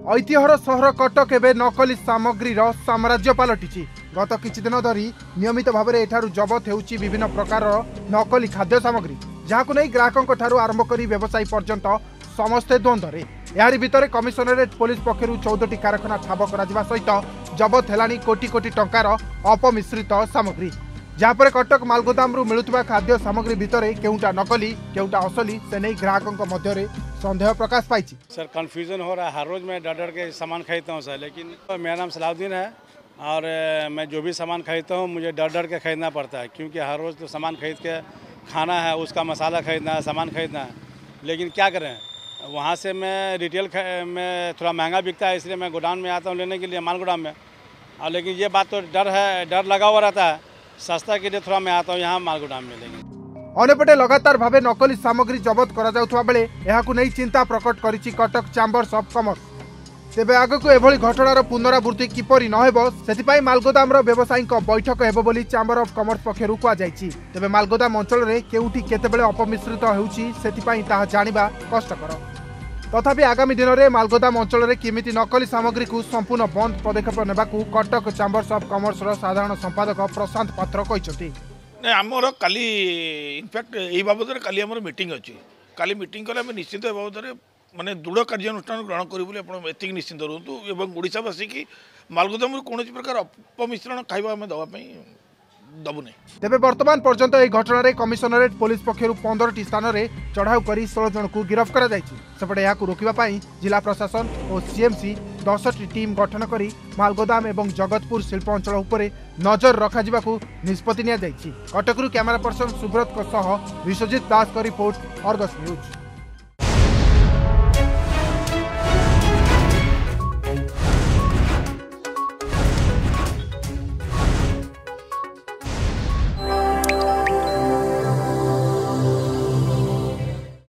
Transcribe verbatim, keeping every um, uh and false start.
ऐतिह्यर सहर कटक एवं नकली सामग्री साम्राज्य पलटि गत किछि दिन धरी नियमित भाव में एठारू जबत होउछि विभिन्न प्रकार नकली खाद्य सामग्री जहां नहीं ग्राहकों ठारू आरंभ कर व्यवसायी पर्यंत समस्ते द्वंद्वे यारी भितर कमिशनरेट पुलिस पक्षर चौदह कारखाना ठाब करा सहित जबत हेलानी कोटी कोटी टंकार अपमिश्रित सामग्री जहाँपर कटक मालगोदाम मिलुवा खाद्य सामग्री भितर केउटा नकली केउटा असली से नहीं ग्राहकों मध्य संदेह प्रकाश पाई। सर कंफ्यूजन हो रहा है, हर रोज मैं डर डर के सामान खरीदता हूँ सर, लेकिन मेरा नाम सलाउद्दीन है और मैं जो भी सामान खरीदता हूँ मुझे डर डर के खरीदना पड़ता है क्योंकि हर रोज़ तो सामान खरीद के खाना है, उसका मसाला खरीदना है, सामान खरीदना है। लेकिन क्या करें, वहाँ से मैं रिटेल में थोड़ा महंगा बिकता है इसलिए मैं गोडाउन में आता हूँ लेने के लिए, माल गोदाम में। और लेकिन ये बात तो डर है, डर लगा हुआ रहता है, सस्ता के लिए थोड़ा मैं आता हूँ यहाँ माल गोदाम में। लेकिन अनेपटे लगातार भावे नकली सामग्री जबत करा जाउथवा बेले एहाकु नै चिंता प्रकट करिछि कटक चैम्बर्स ऑफ कॉमर्स। तेबे आगकु एभली घटनार पुनरावृत्ति किपरि न हेबो सेतिपाई मालगोदाम व्यवसायी बैठक हेबो बोली चैम्बर ऑफ कॉमर्स पक्षरु कुआ जायछि। तेबे मालगोदाम अंचल रे केउठी केतेबेले अपमिश्रित हेउछि सेतिपाई ताहा जानिबा कष्टकर। तथापि आगामी दिन में मालगोदाम अंचल में किमिति नकली सामग्री को संपूर्ण बंद पदक्षेप नेबाकु कटक चैम्बर्स ऑफ कॉमर्स साधारण संपादक प्रशांत पात्र कहते। नहीं आमर काली इनफैक्ट यही बाबद काली आमर मीटिंग अच्छी, काली मीटिंग कले आम निश्चित बाबद माने दृढ़ कार्यानुष्ठान ग्रहण करूँ एति निश्चिंत रुहतु एवं ओडिशावासी की मालगोदाम कौन प्रकार अपमिश्रण खाଇବା आम दवाई दबु नहीं। तेबे वर्तमान पर्यंत यह घटना रे कमिशनरेट पुलिस पक्षरु पंद्रह टी स्थान रे चढ़ाऊ करी सोलह जन को गिरफ्त करा जायछि। सेपटे याकु रोकिबा पई जिला प्रशासन और सीएमसी दस टी टीम गठन करी मालगोदाम एवं जगतपुर शिल्प अंचल उपरे नजर रखा जिबाकु निष्पत्ति निया जायछि। कटकरु कैमरा पर्सन सुब्रत को सह विश्वजीत दास को रिपोर्ट अर्गस न्यूज।